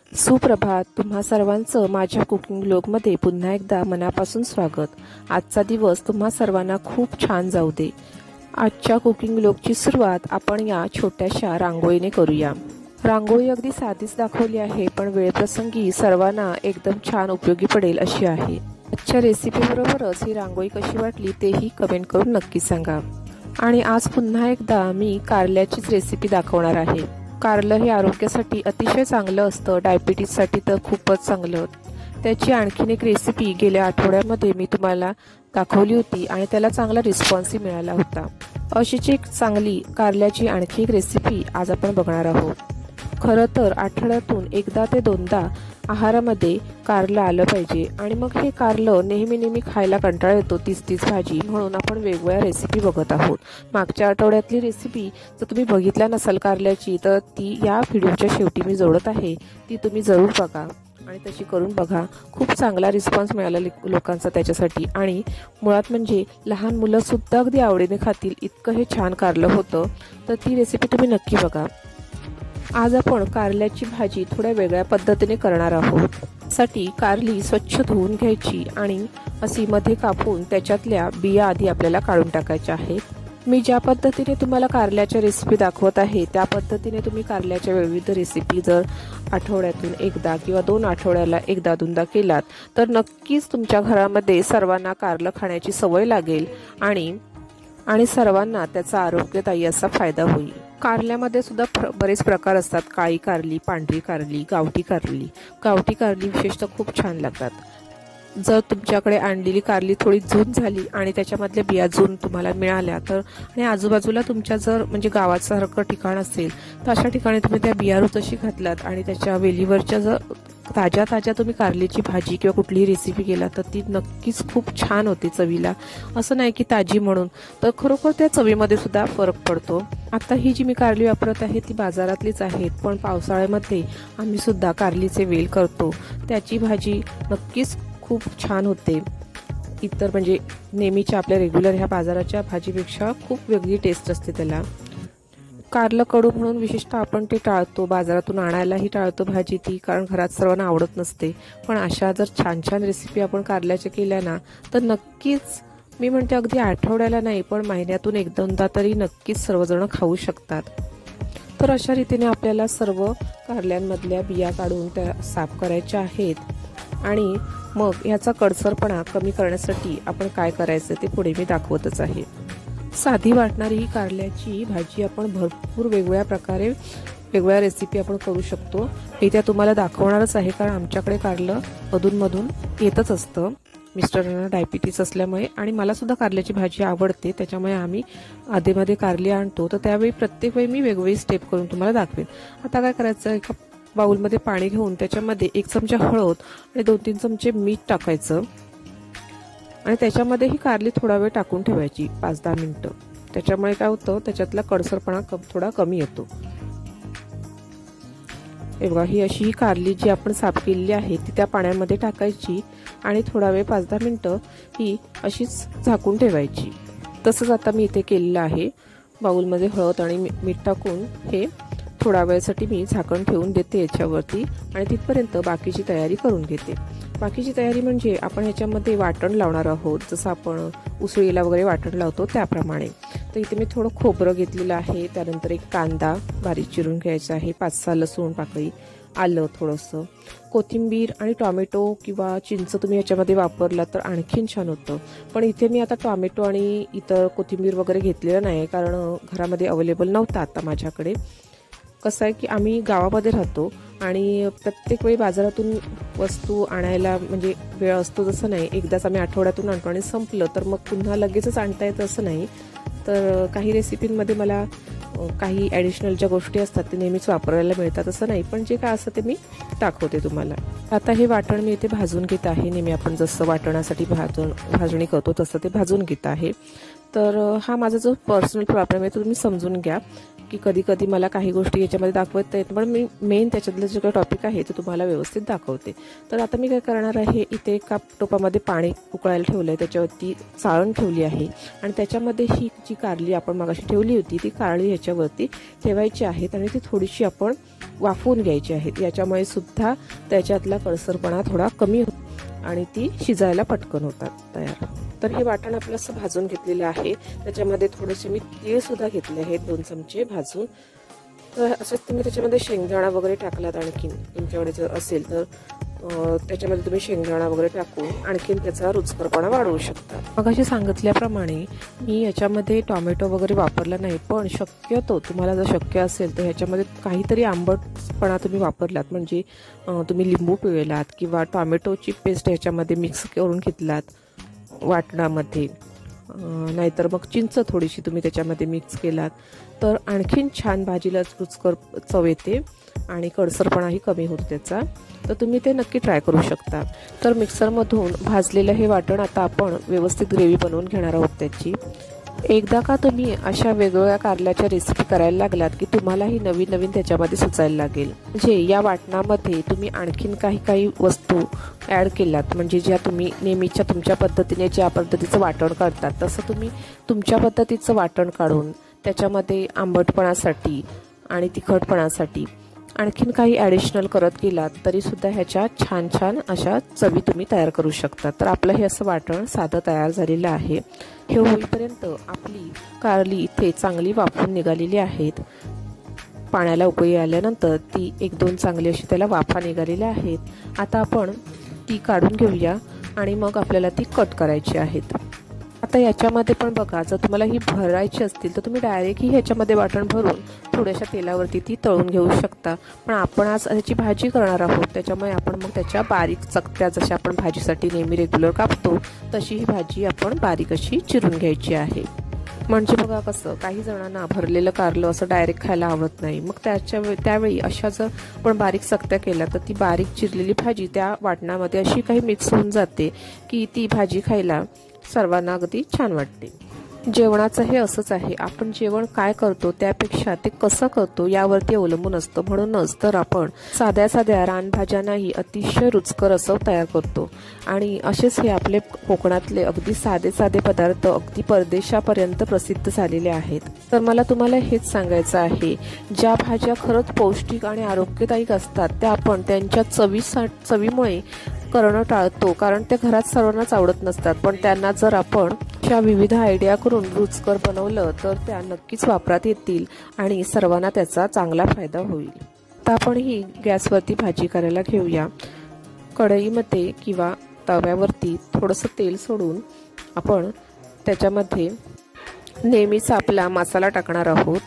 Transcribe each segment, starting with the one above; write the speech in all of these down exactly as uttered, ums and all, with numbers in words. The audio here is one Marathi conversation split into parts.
सुप्रभात. तुम्हा सर्वांचं माझ्या कुकिंग ब्लॉगमध्ये पुन्हा एकदा मनापासून स्वागत. आजचा दिवस तुम्हा सर्वांना खूप छान जाऊ दे. आजच्या कुकिंग ब्लॉगची सुरुवात आपण या छोट्याशा रांगोळीने करूया. रांगोळी अगदी साधीच दाखवली आहे, पण वेळप्रसंगी सर्वांना एकदम छान उपयोगी पडेल अशी आहे. आजच्या रेसिपीबरोबरच ही रांगोळी कशी वाटली तेही कमेंट करून नक्की सांगा. आणि आज पुन्हा एकदा मी कारल्याचीच रेसिपी दाखवणार आहे. कारलं हे आरोग्यासाठी अतिशय चांगलं असतं, डायबिटीजसाठी तर खूपच चांगलं. त्याची आणखीन एक रेसिपी गेल्या आठवड्यामध्ये मी तुम्हाला दाखवली होती आणि त्याला चांगला रिस्पॉन्सही मिळाला होता. अशीच एक चांगली कारल्याची आणखी एक रेसिपी आज आपण बघणार आहोत. खरं तर आठवड्यातून एकदा ते दोनदा आहारामध्ये कारलं आलं पाहिजे. आणि मग हे कारलं नेहमी नेहमी खायला कंटाळा येतो, तीच तीच भाजी, म्हणून आपण वेगवेगळ्या रेसिपी बघत आहोत. मागच्या आठवड्यातली रेसिपी जर तुम्ही बघितल्या नसाल कारल्याची, तर ती या व्हिडिओच्या शेवटी मी जोडत आहे, ती तुम्ही जरूर बघा आणि तशी करून बघा. खूप चांगला रिस्पॉन्स मिळाला लोकांचा त्याच्यासाठी. आणि मुळात म्हणजे लहान मुलंसुद्धा अगदी आवडीने खातील इतकं हे छान कारलं होतं. तर ती रेसिपी तुम्ही नक्की बघा. आज आपण कारल्याची भाजी थोड्या वेगळ्या पद्धतीने करणार आहोत. साठी कारली स्वच्छ धुवून घ्यायची आणि अशी मध्ये कापून त्याच्यातल्या बिया आधी आपल्याला काढून टाकायच्या आहेत. मी ज्या पद्धतीने तुम्हाला कारल्याच्या रेसिपी दाखवत आहे त्या पद्धतीने तुम्ही कारल्याच्या विविध रेसिपी जर आठवड्यातून एकदा किंवा दोन आठवड्याला एकदा दोनदा केलात तर नक्कीच तुमच्या घरामध्ये सर्वांना कारलं खाण्याची सवय लागेल आणि आणि सर्वांना त्याचा आरोग्यदायी असा फायदा होईल. कारल्यामध्ये सुद्धा बरेच प्रकार असतात. काळी कारली, पांढरी कारली, गावठी कारली. गावठी कारली विशेषतः खूप छान लागतात. जर तुमच्याकडे आणलेली कारली थोडी जून झाली आणि त्याच्यामधल्या बिया जून तुम्हाला मिळाल्या तर, आणि आजूबाजूला तुमच्या जर म्हणजे गावासारखं ठिकाण असेल तर अशा ठिकाणी तुम्ही त्या बिया तशी घातलात आणि त्याच्या वेलीवरच्या जर ताज्या ताज्या तुम्ही कारलीची भाजी किंवा कुठलीही रेसिपी केला तर ती नक्कीच खूप छान होते चवीला. असं नाही की ताजी म्हणून, तर खरोखर त्या चवीमध्ये सुद्धा फरक पडतो. आता ही जी मी कारली वापरत आहे ती बाजारातलीच आहेत, पण पावसाळ्यामध्ये आम्ही सुद्धा कारलीचे वेल करतो. त्याची भाजी नक्कीच खूप छान होते. इतर म्हणजे नेहमीच्या आपल्या रेग्युलर ह्या बाजाराच्या भाजीपेक्षा खूप वेगळी टेस्ट असते त्याला. कारलं कडू म्हणून विशेषतः आपण ते टाळतो, बाजारातून आणायलाही टाळतो भाजी ती, कारण घरात सर्वांना आवडत नसते. पण अशा जर छान छान रेसिपी आपण कारल्याच्या केल्या ना तर नक्कीच, मी म्हणते अगदी आठवड्याला नाही पण महिन्यातून एक दोनदा तरी नक्कीच सर्वजण खाऊ शकतात. तर अशा रीतीने आपल्याला सर्व कारल्यांमधल्या बिया काढून त्या साफ करायच्या आहेत. आणि मग ह्याचा कडसरपणा कमी करण्यासाठी आपण काय करायचं ते पुढे मी दाखवतच आहे. साधी वाटणारी ही कारल्याची भाजी आपण भरपूर वेगवेगळ्या प्रकारे वेगवेगळ्या रेसिपी आपण करू शकतो. मी त्या तुम्हाला दाखवणारच आहे, कारण आमच्याकडे कारलं अधूनमधून येतच असतं. मिस्टरांना डायबिटीस असल्यामुळे आणि मला सुद्धा कारल्याची भाजी आवडते, त्याच्यामुळे आम्ही आधेमध्ये कारली आणतो. तर त्यावेळी प्रत्येक वेळी मी वेगवेगळी स्टेप करून तुम्हाला दाखवेन. आता काय करायचं, एका बाउलमध्ये पाणी घेऊन त्याच्यामध्ये एक चमचा हळद आणि दोन तीन चमचे मीठ टाकायचं आणि त्याच्यामध्ये ही कारली थोडा वेळ टाकून ठेवायची, पाच दहा मिनिटं. त्याच्यामुळे काय होतं, त्याच्यातला कडसरपणा थोडा कमी येतो. हे बघा, ही अशी ही कारली जी आपण साफ केलेली आहे ती त्या पाण्यामध्ये टाकायची आणि थोडा वेळ पाच दहा मिनिटं ही अशीच झाकून ठेवायची. तसंच आता मी इथे केलेलं आहे. बाउलमध्ये हळद आणि मीठ टाकून हे थोडा वेळसाठी मी झाकण ठेवून देते याच्यावरती आणि तिथपर्यंत बाकीची तयारी करून घेते. बाकीची तयारी म्हणजे आपण ह्याच्यामध्ये वाटण लावणार आहोत, जसं आपण उसळीला वगैरे वाटण लावतो त्याप्रमाणे. तर इथे मी थोडं खोबरं घेतलेलं आहे, त्यानंतर एक कांदा बारीक चिरून घ्यायचा आहे, पाच सहा लसूण पाकळी, आलं थोडंसं, कोथिंबीर आणि टॉमॅटो किंवा चिंच तुम्ही याच्यामध्ये वापरला तर आणखीन छान होतं. पण इथे मी आता टॉमॅटो आणि इतर कोथिंबीर वगैरे घेतलेलं नाही, कारण घरामध्ये अवेलेबल नव्हतं आता माझ्याकडे. कसं आहे की आम्ही गावामध्ये राहतो आणि प्रत्येक वेळी बाजारातून वस्तू आणायला म्हणजे वेळ असतो तसं नाही. एकदाच आम्ही आठवड्यातून आणतो आणि संपलं तर मग पुन्हा लगेचच आणता येतं असं नाही. तर काही रेसिपींमध्ये मला काही ॲडिशनल ज्या गोष्टी असतात ते नेहमीच वापरायला मिळतात असं नाही, पण जे काय असतं ते मी दाखवते तुम्हाला. आता हे वाटण मी इथे भाजून घेत आहे. नेहमी आपण जसं वाटणासाठी भाजून भाजणी करतो तसं ते भाजून घेत आहे. तर हा माझा जो पर्सनल प्रॉब्लेम आहे तो तुम्ही समजून घ्या. की कधी कधी मला काही गोष्टी याच्यामध्ये दाखवता येत, पण मी मेन त्याच्यातलं जे काही टॉपिक आहे ते तुम्हाला व्यवस्थित दाखवते. तर आता मी काय करणार आहे, इथे एका टोपामध्ये पाणी उकळायला ठेवलं आहे, त्याच्यावरती चाळण ठेवली आहे आणि त्याच्यामध्ये ही जी कारली आपण मगाशी ठेवली होती ती कारली ह्याच्यावरती ठेवायची आहेत आणि ती थोडीशी आपण वाफवून घ्यायची आहेत. याच्यामुळे सुद्धा त्याच्यातला कडसरपणा थोडा कमी होतो आणि ती शिजायला पटकन होतात तयार. तर हे वाटण आपलं असं भाजून घेतलेलं आहे. त्याच्यामध्ये थोडेसे मी तीळ सुद्धा घेतले आहेत, दोन चमचे भाजून. तर असंच तुम्ही त्याच्यामध्ये शेंगदाणा वगैरे टाकलात, आणखीन तुमच्याकडे जर असेल तर त्याच्यामध्ये तुम्ही शेंगदाणा वगैरे टाकून आणखीन त्याचा रुचकरपणा वाढवू शकता. मग अशी सांगितल्याप्रमाणे मी याच्यामध्ये टोमॅटो वगैरे वापरला नाही, पण शक्यतो तुम्हाला जर शक्य असेल तर ह्याच्यामध्ये काहीतरी आंबटपणा तुम्ही वापरलात, म्हणजे तुम्ही लिंबू पिळलात किंवा टोमॅटोची पेस्ट ह्याच्यामध्ये मिक्स करून घेतलात वाटणामध्ये, नाहीतर मग चिंच थोडीशी तुम्ही त्याच्यामध्ये मिक्स केलात तर आणखीन छान भाजीला रुचकर चव येते आणि कडसरपणाही कमी होतो त्याचा. तर तुम्ही ते नक्की ट्राय करू शकता. तर मिक्सरमधून भाजलेलं हे वाटण आता आपण व्यवस्थित ग्रेव्ही बनवून घेणार आहोत त्याची. एकदा का तुम्ही अशा वेगवेगळ्या कारल्याच्या रेसिपी करायला लागलात की तुम्हालाही नवीन नवीन त्याच्यामध्ये सुचायला लागेल. म्हणजे या वाटणामध्ये तुम्ही आणखीन काही काही वस्तू ॲड केलात, म्हणजे ज्या तुम्ही नेहमीच्या तुमच्या पद्धतीने ज्या पद्धतीचं वाटण काढतात तसं तुम्ही तुमच्या पद्धतीचं वाटण काढून त्याच्यामध्ये आंबटपणासाठी आणि तिखटपणासाठी आणखीन काही ॲडिशनल करत गेलात तरी सुद्धा ह्याच्या छान छान अशा चवी तुम्ही तयार करू शकता. तर आपलं हे असं वाटण साधं तयार झालेलं आहे. हे होईपर्यंत आपली कारली इथे चांगली वाफून निघालेली आहेत. पाण्याला उकळी आल्यानंतर ती एक दोन चांगली अशी त्याला वाफा निघालेल्या आहेत. आता आपण ती काढून घेऊया आणि मग आपल्याला ती कट करायची आहेत. आता याच्यामध्ये पण बघा, जर तुम्हाला ही भरायची असतील तर तुम्ही डायरेक्ट ही ह्याच्यामध्ये वाटण भरून थोड्याशा तेलावरती ती तळून घेऊ शकता. पण आपण आज त्याची भाजी करणार आहोत, त्याच्यामुळे आपण मग त्याच्या बारीक चकत्या जशा आपण भाजीसाठी नेहमी रेग्युलर कापतो तशी ही भाजी आपण बारीक अशी चिरून घ्यायची आहे. म्हणजे बघा कसं, काही जणांना भरलेलं कारलं असं डायरेक्ट खायला आवडत नाही. मग त्याच्या त्यावेळी अशा जर आपण बारीक चकत्या केल्या तर ती बारीक चिरलेली भाजी त्या वाटणामध्ये अशी काही मिक्स होऊन जाते की ती भाजी खायला सर्वांना अगदी छान वाटते. जेवणाचं हे असंच आहे, आपण जेवण काय करतो त्यापेक्षा ते कसं करतो यावरती अवलंबून असतं. म्हणूनच तर आपण साध्या साध्या रानभाज्यांनाही अतिशय रुचकर असं तयार करतो. आणि असेच हे आपले कोकणातले अगदी साधे साधे पदार्थ अगदी परदेशापर्यंत प्रसिद्ध झालेले आहेत. तर मला तुम्हाला हेच सांगायचं आहे, ज्या भाज्या खरंच पौष्टिक आणि आरोग्यदायक असतात त्या आपण त्यांच्या चवीसा चवीमुळे करणं टाळतो, कारण ते घरात सर्वांनाच आवडत नसतात. पण त्यांना जर आपण अशा विविध आयडिया करून रुचकर बनवलं तर त्या नक्कीच वापरात येतील आणि सर्वांना त्याचा चांगला फायदा होईल. तर आपण ही गॅसवरती भाजी करायला घेऊया. कढईमध्ये किंवा तव्यावरती थोडंसं तेल सोडून आपण त्याच्यामध्ये नेहमीचा आपला मसाला टाकणार आहोत.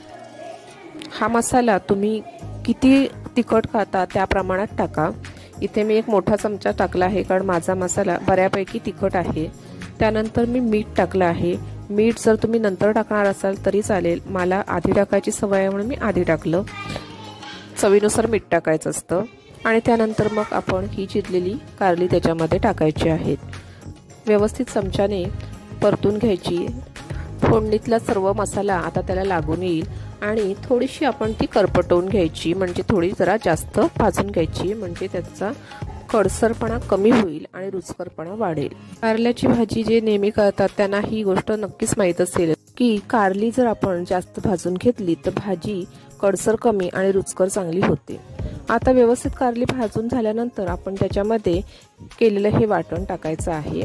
हा मसाला तुम्ही किती तिखट खाता त्या प्रमाणात टाका. इथे मी एक मोठा चमचा टाकला आहे, कारण माझा मसाला बऱ्यापैकी तिखट आहे. त्यानंतर मी मीठ टाकलं आहे. मीठ जर तुम्ही नंतर टाकणार असाल तरी चालेल, मला आधी टाकायची सवय आहे म्हणून मी आधी टाकलं. चवीनुसार मीठ टाकायचं असतं. आणि त्यानंतर मग आपण ही चिरलेली कारली त्याच्यामध्ये टाकायची आहेत. व्यवस्थित चमच्याने परतून घ्यायची. फोडणीतला सर्व मसाला आता त्याला लागून येईल आणि थोडीशी आपण ती करपटवून घ्यायची, म्हणजे थोडी जरा जास्त भाजून घ्यायची, म्हणजे त्याचा कडसरपणा कमी होईल आणि रुचकरपणा वाढेल. कारल्याची भाजी जे नेहमी करतात त्यांना ही गोष्ट नक्कीच माहीत असेल की कारली जर आपण जास्त भाजून घेतली तर भाजी कडसर कमी आणि रुचकर चांगली होते. आता व्यवस्थित कारली भाजून झाल्यानंतर आपण त्याच्यामध्ये केलेलं हे वाटण टाकायचं आहे.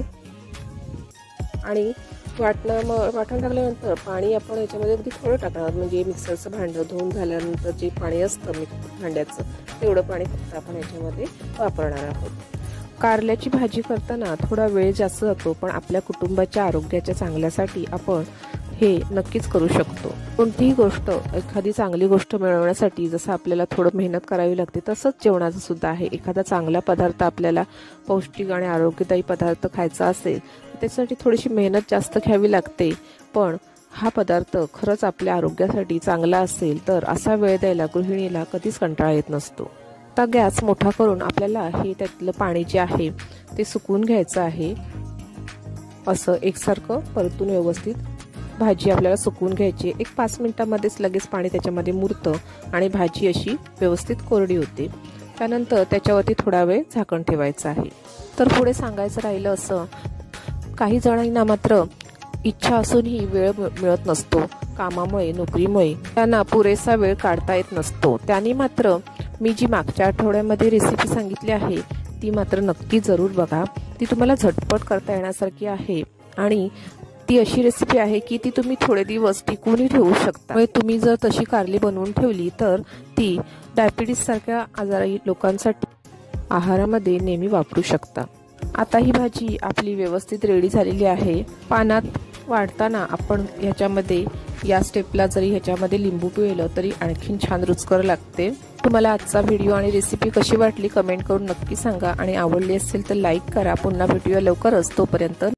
आणि वाटणं मग वाटण टाकल्यानंतर पाणी आपण याच्यामध्ये अगदी थोडं टाकणार, म्हणजे मिक्सरचं भांडं धुवून झाल्यानंतर जे पाणी असतं मिक्स भांड्याचं तेवढं पाणी फक्त आपण याच्यामध्ये वापरणार आहोत. कारल्याची भाजी करताना थोडा वेळ जास्त जातो, पण आपल्या कुटुंबाच्या आरोग्याच्या चांगल्यासाठी आपण हे नक्कीच करू शकतो. कोणतीही गोष्ट, एखादी चांगली गोष्ट मिळवण्यासाठी जसं आपल्याला थोडं मेहनत करावी लागते तसंच जेवणाचं सुद्धा आहे. एखादा चांगला पदार्थ आपल्याला पौष्टिक आणि आरोग्यदायी पदार्थ खायचा असेल त्यासाठी थोडीशी मेहनत जास्त घ्यावी लागते, पण हा पदार्थ खरंच आपल्या आरोग्यासाठी चांगला असेल तर असा वेळ द्यायला गृहिणीला कधीच कंटाळा येत नसतो. आता गॅस मोठा करून आपल्याला हे त्यातलं पाणी जे आहे ते सुकवून घ्यायचं आहे. असं एकसारखं परतून व्यवस्थित भाजी आपल्याला सुकवून घ्यायची। एक पाच मिनिटांमध्येच लगेच पाणी त्याच्यामध्ये मुरतं आणि भाजी अशी व्यवस्थित कोरडी होते। त्यानंतर त्याच्यावरती थोडा वेळ झाकण ठेवायचं आहे। तर पुढे सांगायचं राहिलं असं, काही जणांना मात्र इच्छा असूनही वेळ मिळत नसतो, कामामुळे नोकरीमुळे त्यांना पुरेसा वेळ काढता येत नसतो। त्यांनी मात्र मी जी मागच्या आठवड्यामध्ये रेसिपी सांगितली आहे ती मात्र नक्की जरूर बघा। ती तुम्हाला झटपट करता येण्यासारखी आहे आणि ती अशी रेसिपी आहे की ती तुम्ही थोडे दिवस टिकूनही ठेवू शकता। तुम्ही जर तशी कारली बनवून ठेवली तर ती डायबिटीस सारख्या आजारी लोकांसाठी आहारामध्ये नेहमी वापरू शकता। आता ही भाजी आपली व्यवस्थित रेडी झालेली आहे। पानात वाढताना आपण ह्याच्यामध्ये या स्टेपला जरी ह्याच्यामध्ये लिंबू पिळलं तरी आणखीन छान रुचकर लागते। तुम्हाला आजचा व्हिडिओ आणि रेसिपी कशी वाटली कमेंट करून नक्की सांगा आणि आवडली असेल तर लाईक करा। पुन्हा भेटूया लवकरच, तोपर्यंत